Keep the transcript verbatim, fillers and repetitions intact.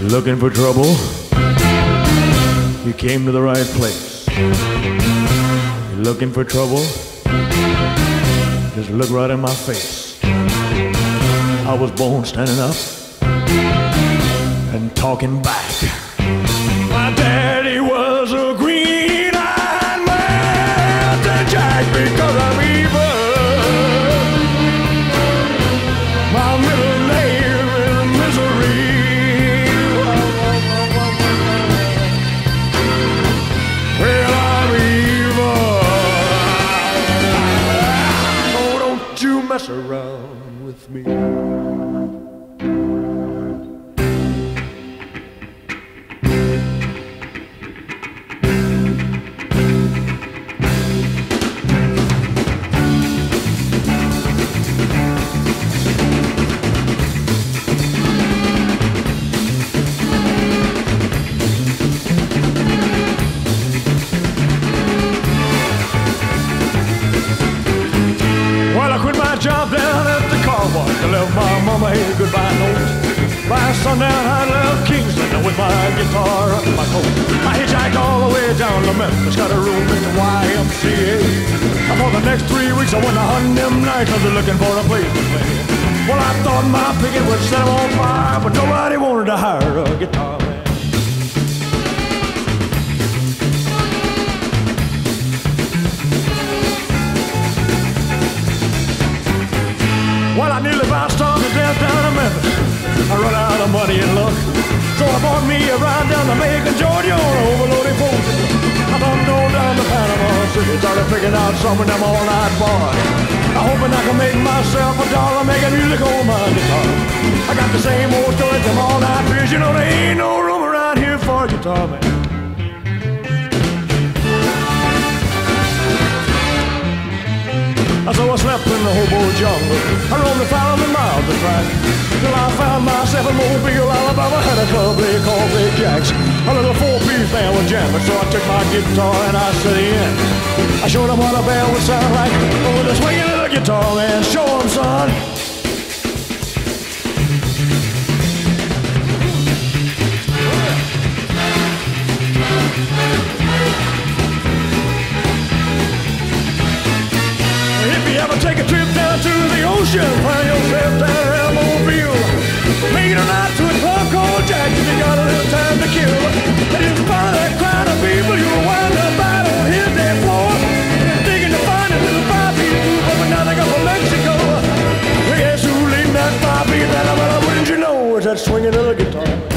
Looking for trouble? You came to the right place. You're looking for trouble? Just look right in my face. I was born standing up and talking back. My daddy was a green-eyed man to Jack because I'm evil. My middle name is Misery. Well, I'm evil. Oh, don't you mess around with me. Job down at the car wash. I left my mama a goodbye note. By sundown I left Kingston with my guitar up my coat. I hitchhiked all the way down to Memphis, got a room in the Y M C A. And for the next three weeks I went to hunting them nights, I was looking for a place to play. Well, I thought my picket would set them on fire, but nobody wanted to hire a guitar man. Well, I nearly about starved to death down in Memphis. I run out of money and luck, so I bought me a ride down to Macon, Georgia on an overloaded boat. I bumped on down to Panama City, started picking out some of them all-night bars. I'm hoping I can make myself a dollar making music on my guitar. I got the same old stories from all-night beers. You know there ain't no room around here for a guitar man. So I slept in the hobo jungle. I roamed a thousand miles to track till I found myself in Mobile, Alabama. Had a club they called Big Jack's. A little four-piece band was jamming, so I took my guitar and I set in. I showed them what a band would sound like with a swinging little guitar, man. Show them, son. Ever take a trip down to the ocean, find yourself down around Mobile. Make it a night to a club called Jack if you got a little time to kill. And in front of that crowd of people, you'll wind up out on his dance floor, digging to find a little five-piece group up and down the Gulf of Mexico. Yes, who leading that five-piece band? Well, wouldn't you know it's that swinging little guitar.